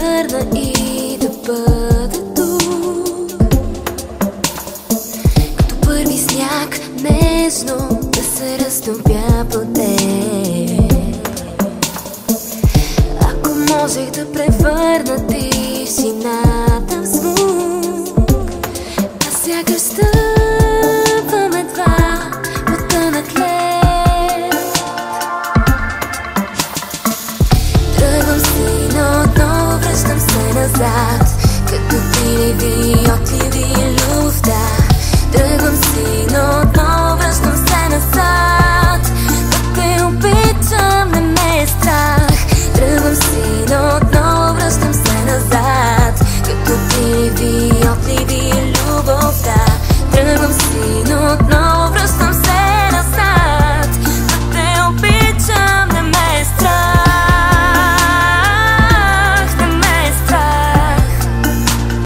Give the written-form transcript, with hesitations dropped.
върна и да бъда тук, като първи сняг нежно да се разтопя по теб. Ако можех да превърна